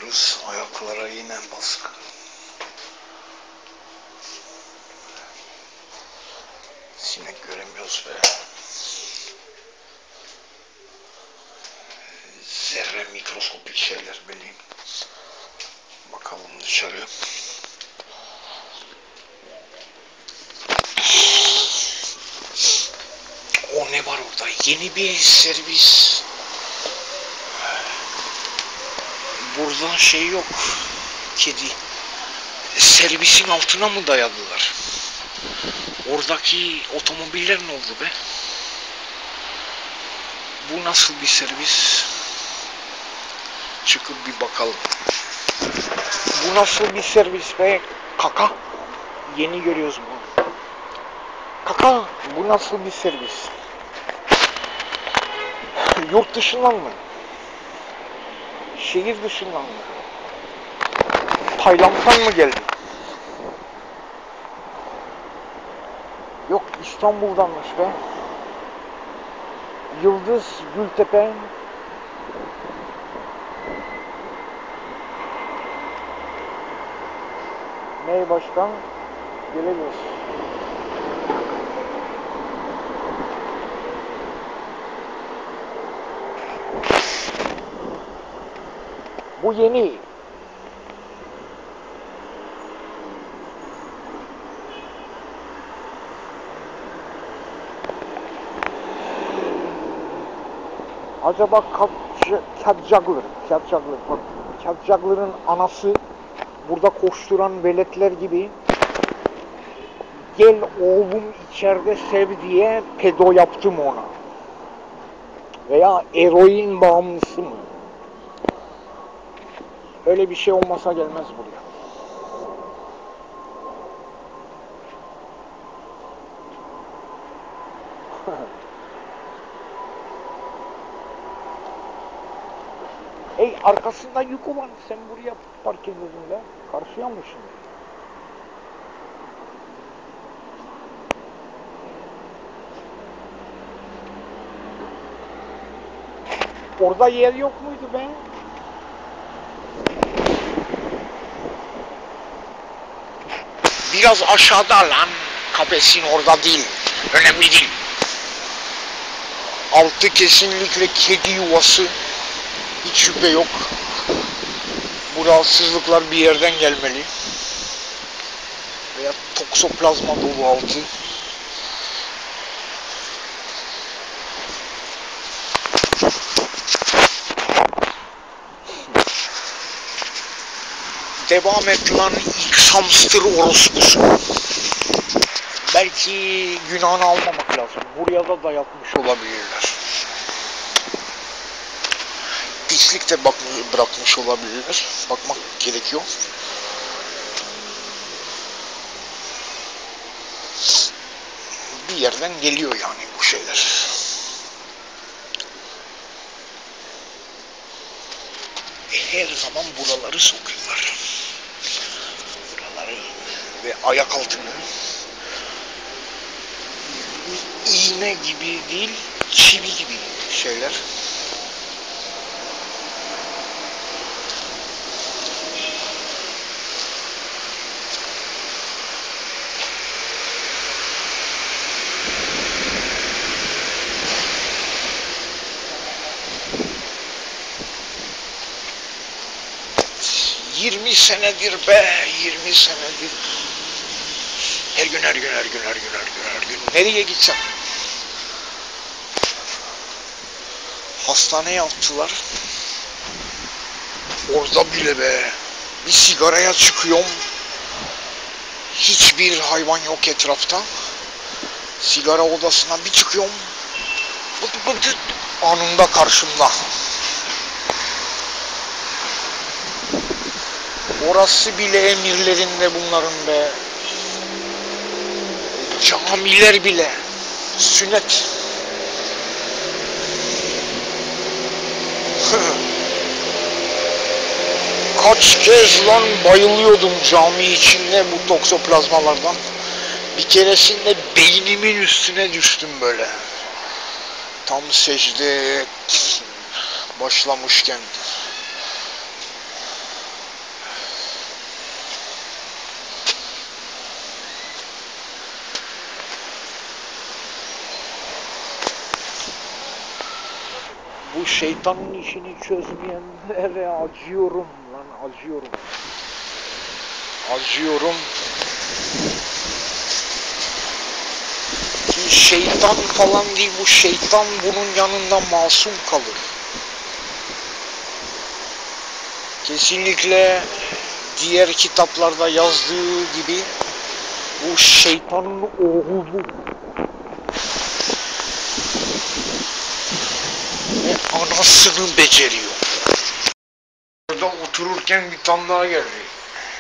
gidiyoruz. Ayaklara yine baskı. Sinek göremiyoruz be. Zerre mikroskopik şeyler bileyim. Bakalım dışarı. O ne var orada? Yeni bir servis. Burada şey yok. Kedi. Servisin altına mı dayadılar? Oradaki otomobiller ne oldu be? Bu nasıl bir servis? Çıkıp bir bakalım. Bu nasıl bir servis be? Kaka. Yeni görüyoruz bunu. Kaka. Bu nasıl bir servis? Yurt dışından mı? Şehir dışından mı? Tayland'dan mı geldi? Yok, İstanbul'danmış be. Yıldız Gültepe. Ney başkan? Geleceğiz. Bu yeni. Acaba Cat Juggler'ın anası burada koşturan veletler gibi gel oğlum içeride sev diye pedo yaptım ona. Veya eroin bağımlısı mı? Öyle bir şey olmasa gelmez buraya. Hey, arkasında yük olan sen buraya park ediyorsun be. Karşıya mı şimdi? Orada yer yok muydu be? Biraz aşağıda lan. Kafesin orada değil. Önemli değil. Altı kesinlikle kedi yuvası. Hiç şüphe yok. Bu rahatsızlıklar bir yerden gelmeli. Veya toksoplazma dolu altı. Devam et lan X hamster orospusu. Belki günahını almamak lazım. Buraya da dayatmış olabilirler. Pislik de bırakmış olabilirler. Bakmak gerekiyor. Bir yerden geliyor yani bu şeyler. Her zaman buraları sokuyorlar. Buraları ve ayak altını iğne gibi değil, çivi gibi şeyler. ...20 senedir be, 20 senedir. Her gün. Nereye gitsem? Hastaneye attılar. Orada bile be. Bir sigaraya çıkıyorum. Hiçbir hayvan yok etrafta. Sigara odasına bir çıkıyorum. Bıt anında karşımda. Orası bile emirlerinde bunların be. Camiler bile. Sünnet. Kaç kez lan bayılıyordum cami içinde bu toksoplazmalardan. Bir keresinde beynimin üstüne düştüm böyle. Tam secde başlamışken. Bu şeytanın işini çözmeyenlere acıyorum lan, acıyorum. Acıyorum. Ki şeytan falan değil, bu şeytan bunun yanında masum kalır. Kesinlikle diğer kitaplarda yazdığı gibi bu şeytanın oğlu ve anasını beceriyor. Orada otururken bir tane daha geldi.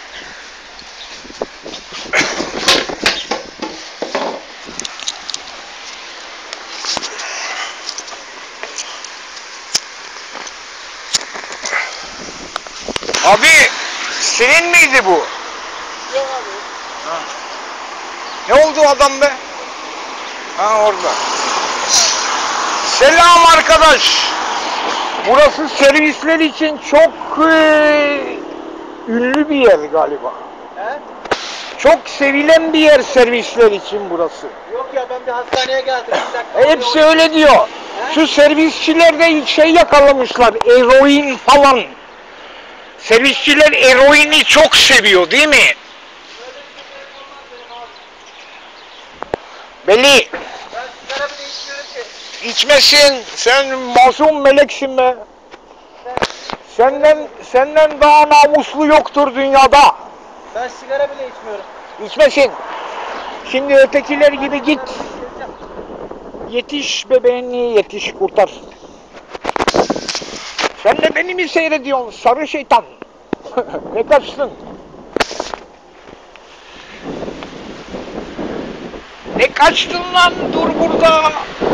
Abi senin miydi bu? Yok abi. Ha. Ne oldu adam be? Ha orada. Selam arkadaş. Burası servisler için çok ünlü bir yer galiba. He? Çok sevilen bir yer servisler için burası. Yok ya, ben bir hastaneye geldim. Bir dakika. Hepsi öyle diyor. He? Şu servisçilerde şey yakalamışlar, eroin falan. Servisçiler eroini çok seviyor değil mi? Belli. Ben sigara bile içmiyorum ki. İçmesin. Sen masum meleksin be. Senden daha namuslu yoktur dünyada. Ben sigara bile içmiyorum. İçmesin. Şimdi ötekiler gibi git. Yetiş bebeğini yetiş kurtar. Sen de beni mi seyrediyorsun sarı şeytan? Ne kaçtın? Ne kaçtın lan? Dur burada.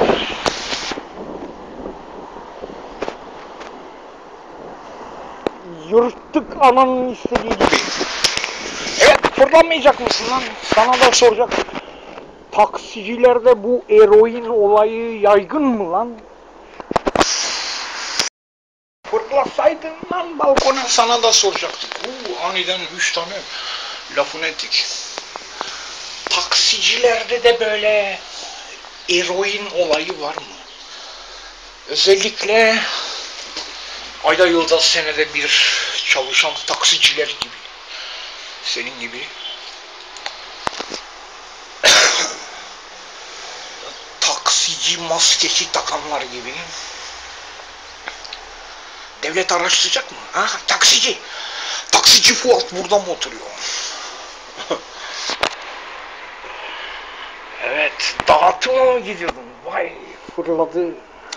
Yırttık ananın istediği gibi. Evet, fırlamayacak mısın lan? Sana da soracak. Taksicilerde bu eroin olayı yaygın mı lan? Fırlasaydın lan balkona, sana da soracaktım. Aniden 3 tane lafını ettik. Taksicilerde de böyle eroin olayı var mı? Özellikle ayda yılda senede bir çalışan taksiciler gibi. Senin gibi. Taksici maskesi takanlar gibi. Devlet araştıracak mı? Ha? Taksici. Taksici Fuat burada mı oturuyor? Evet. Dağıtıma mı gidiyordun? Vay fırladı.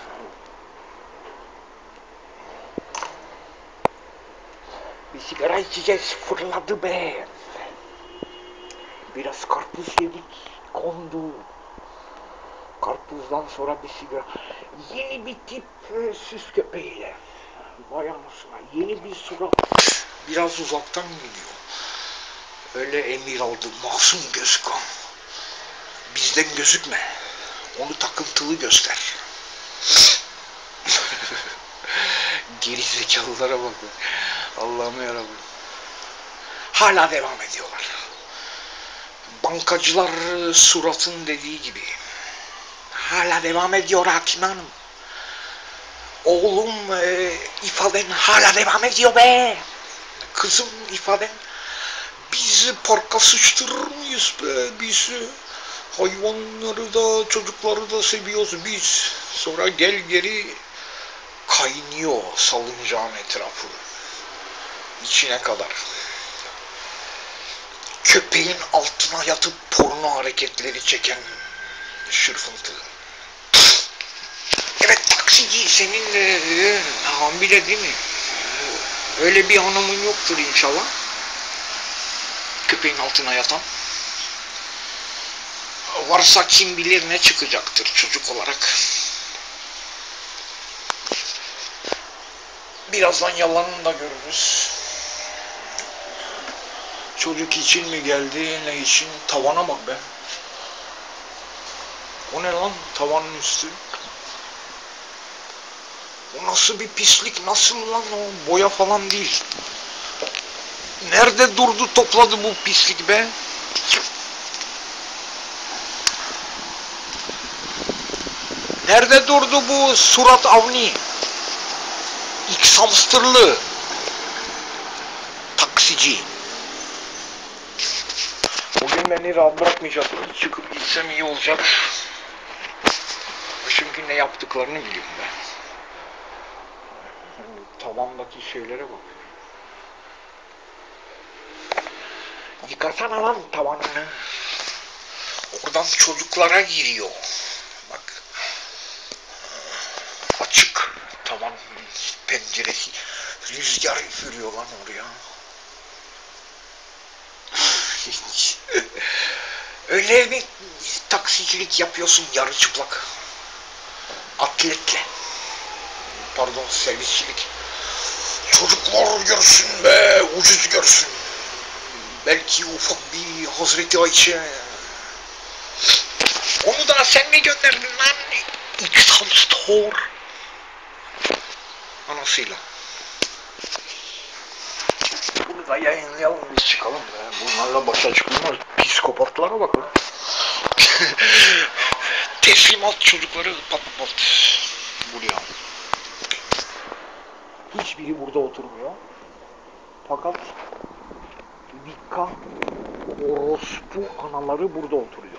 Bir sigara içeceğiz. Fırladı be. Biraz karpuz yedik. Kondu. Karpuzdan sonra bir sigara. Yeni bir tip süs köpeğiyle. Vay anasına. Yeni bir surat. Biraz uzaktan geliyor. Öyle emir aldı. Masum gözüküyor. Bizden gözükme. Onu takıntılı göster. Geri zekalılara bakın. Allah'ım yarabbim. Hala devam ediyorlar. Bankacılar suratın dediği gibi. Hala devam ediyor Hakim Hanım. Oğlum ifaden hala devam ediyor be. Kızım ifaden. Biz parka sıçtırır mıyız be? Biz hayvanları da çocukları da seviyoruz biz. Sonra gel geri kaynıyor salıncağın etrafı. İçine kadar. Köpeğin altına yatıp porno hareketleri çeken şırfıntı. Evet taksici senin hamile değil mi? Öyle bir hanımın yoktur inşallah. Köpeğin altına yatan. Varsa kim bilir ne çıkacaktır çocuk olarak. Birazdan yalanını da görürüz. Çocuk için mi geldi, ne için? Tavana bak be. O ne lan? Tavanın üstü. O nasıl bir pislik? Nasıl lan o? Boya falan değil. Nerede durdu topladı bu pislik be? Nerede durdu bu surat avni? X hamsterlı taksici. Bugün beni rahat bırakmayacak. Çıkıp gitsem iyi olacak. Çünkü ne yaptıklarını biliyorum ben. Tavandaki şeylere bak. Yıkasana lan tavanını. Oradan çocuklara giriyor. Bak. Açık tavan penceresi. Rüzgar üfürüyor lan oraya. Öyle mi taksicilik yapıyorsun yarı çıplak? Atletle. Pardon, servisçilik. Çocuklar görsün be, ucuz görsün. Belki ufak bir Hazreti Ayşe. Onu da sen mi gönderdin lan? X-Hamster. Anasıyla. Bunu da yayınlayalım, biz çıkalım be. Bunlarla başa çıkılmaz. Psikopatlara bakın. Teslimat çocukları pat pat. Buraya. Hiçbiri burada oturmuyor. Fakat Vika orospu anaları burada oturuyor.